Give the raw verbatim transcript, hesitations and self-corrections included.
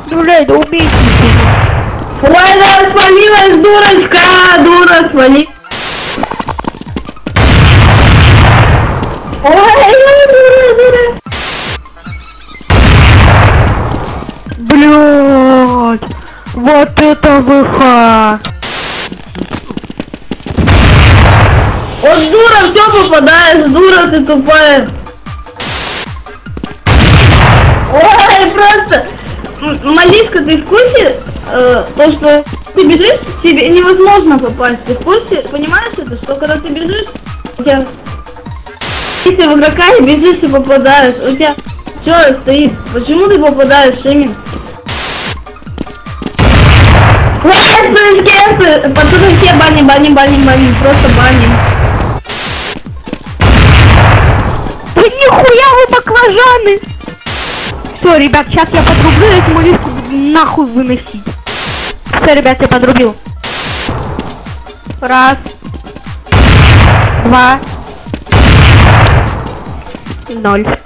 Блядь, да убейте. Ой, да свалилась, дурочка, дура, свали. Ой, дура, дура. Блядь, вот это выход. Вот дура, все попадаешь, дура ты тупая. Ой, просто. Малишка, ты в курсе, э, то, что ты бежишь, тебе невозможно попасть. Ты в курсе, понимаешь это, что когда ты бежишь, у тебя... Если в игрока и бежишь и попадаешь, у тебя все стоит. Почему ты попадаешь, Шимин? Кэсы, кэсы! Пацаны все баним, баним, баним, баним, просто баним. Да нихуя вы баклажаны! Все, ребят, сейчас я подрублю эту малышку нахуй выносить. Все, ребят, я подрубил. Раз. Два. Ноль.